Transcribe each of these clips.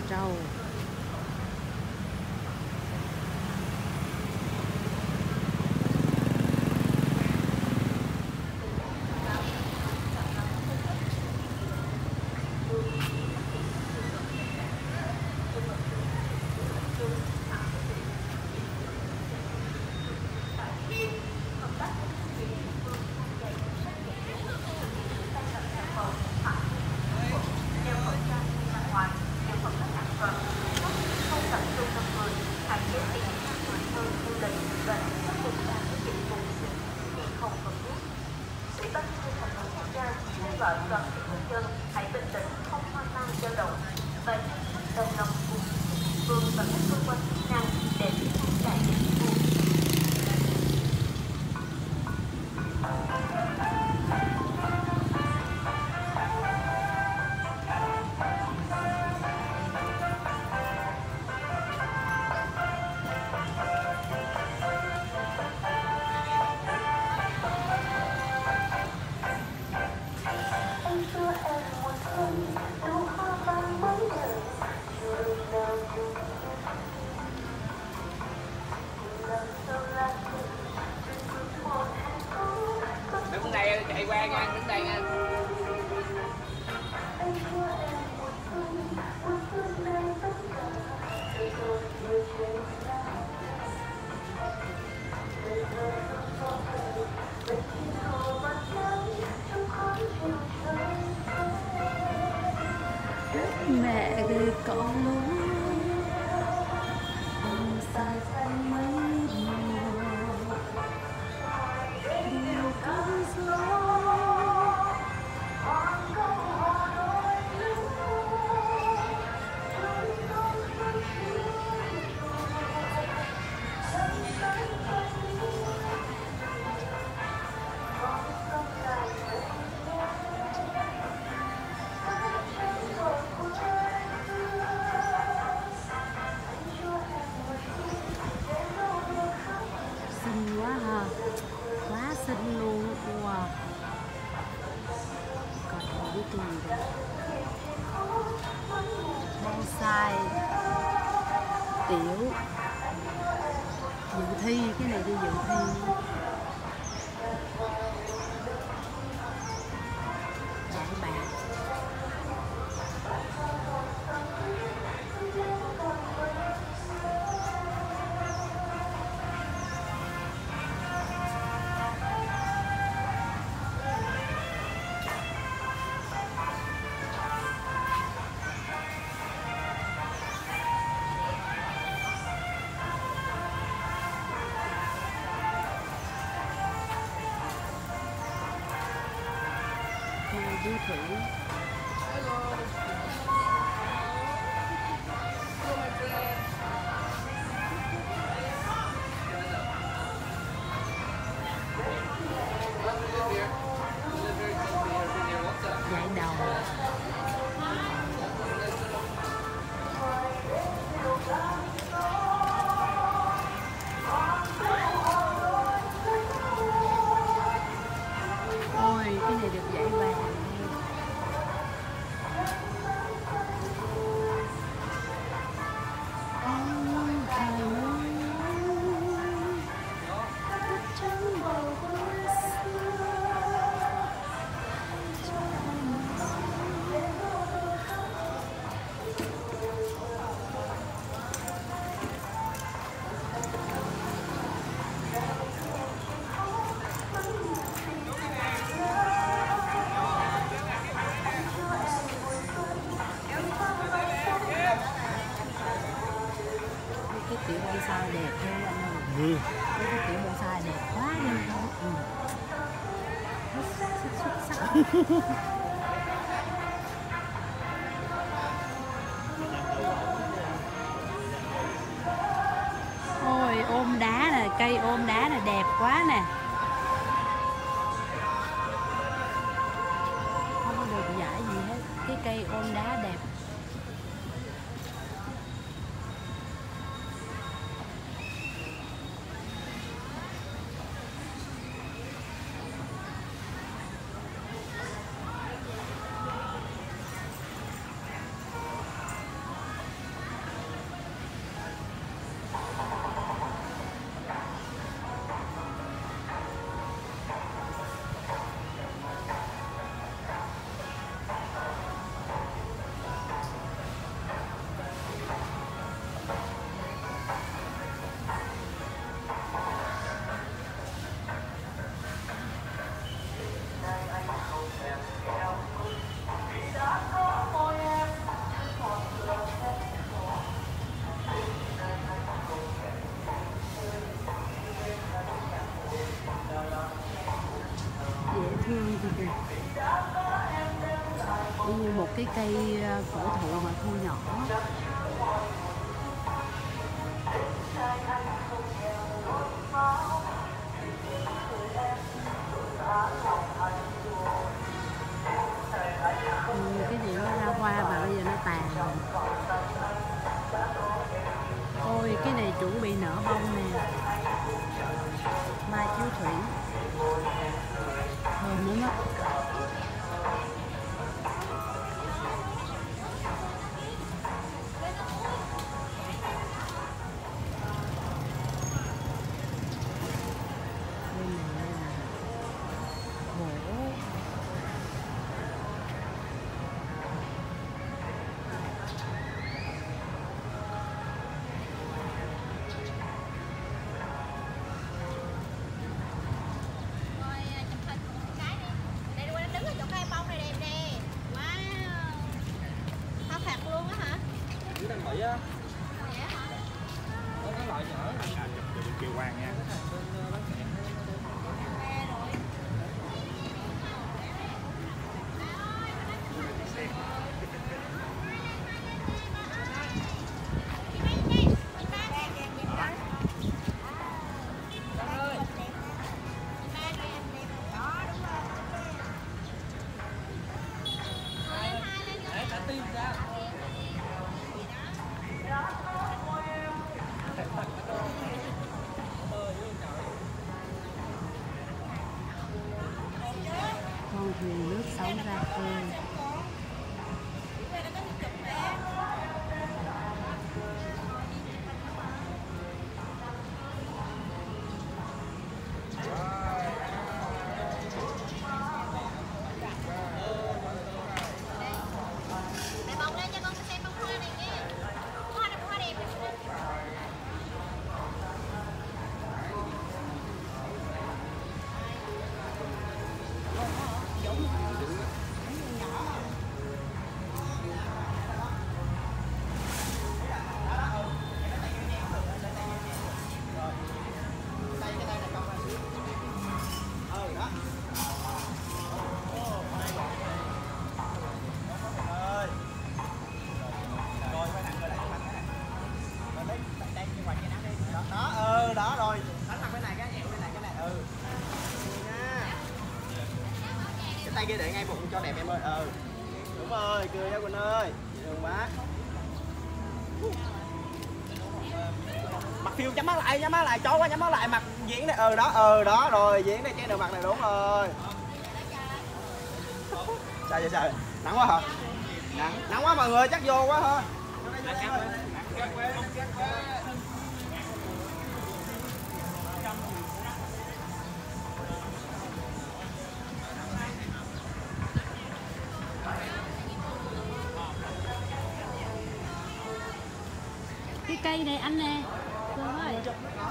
trâu. gọi toàn thể người dân hãy bình tĩnh, không hoang mang dao động và đồng lòng cùng địa phương và các cơ quan chức năng để ngăn chặn dịch bệnh. Đứng đây chạy qua nha, đứng đây nha. Mẹ gửi con luôn không sai mấy mùa điều cơn gió xinh quá ha, quá xinh luôn. Wow, còn cái gì đây? Bonsai tiểu dự thi, cái này đi dự thi. Giải bạc. Đi thử. Dạy đầu. Ôi, cái này được giải vàng. Cái kiểu bonsai đẹp thế anh ơi. Cái kiểu bonsai đẹp quá đi. Xuất sắc. Ôi, ôm đá nè, cây ôm đá nè, đẹp quá nè. Không có được giải gì hết. Cái cây ôm đá đẹp. Dễ thương gì kìa. Như một cái cây cổ thụ mà thu nhỏ. Cái gì nó ra hoa mà bây giờ nó tàn rồi. Ôi cái này chuẩn bị nở bông nè. Mai chiếu thủy. Thơm lắm á. Thủy á. Có cái loại nhỏ chụp được kêu Quang nha. Con thuyền nước sống ra khơi. Đó rồi, đánh mặt bên này cái bên này cái tay kia để ngay bụng cho đẹp em ơi. Đúng rồi, cười đó Quỳnh ơi, đừng quá. Mặt phim nhắm mắt lại, chó quá nhắm mắt lại, mặt diễn này, đó rồi, diễn này che được mặt này, đúng rồi. Sao vậy sao? Nắng quá hả? Nắng quá mọi người, chắc vô quá thôi. Cái cây này anh nè. Cương ơi.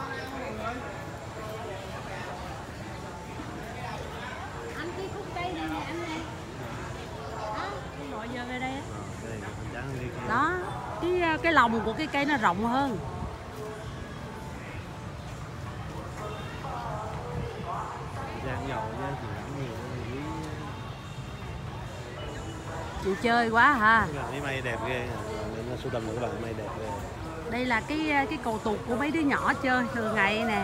Anh cái khúc cây này nè anh nè. Đó, gọi giờ về đây á. Đó, cái lòng của cái cây nó rộng hơn. Chịu chơi quá hả? Mấy mây đẹp ghê, nó sưu tầm được các bạn, mây đẹp ghê. Đây là cái cầu tục của mấy đứa nhỏ chơi thường ngày nè.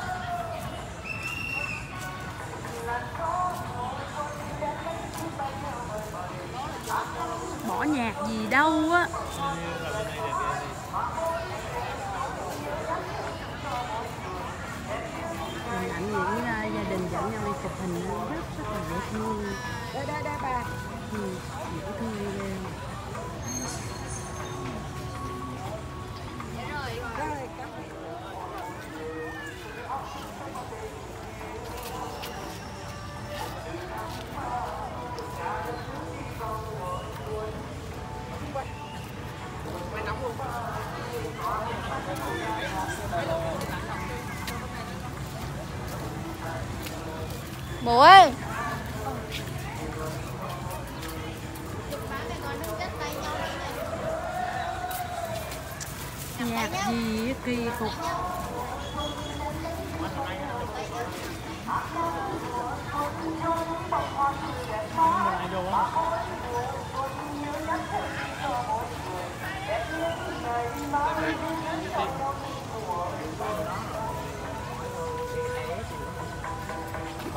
Bỏ nhạc gì đâu á. Hình ảnh những gia đình dẫn nhau đi chụp hình rất là dễ thương. Đây bà. Dễ thương ghê. Bố ơi. Nhạc gì kỳ cục.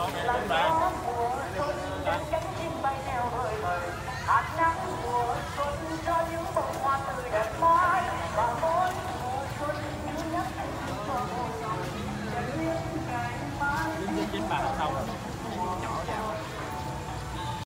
làn gió mùa xuân trên cánh chim bay neo hời hợt, hạt nắng mùa xuân cho những bông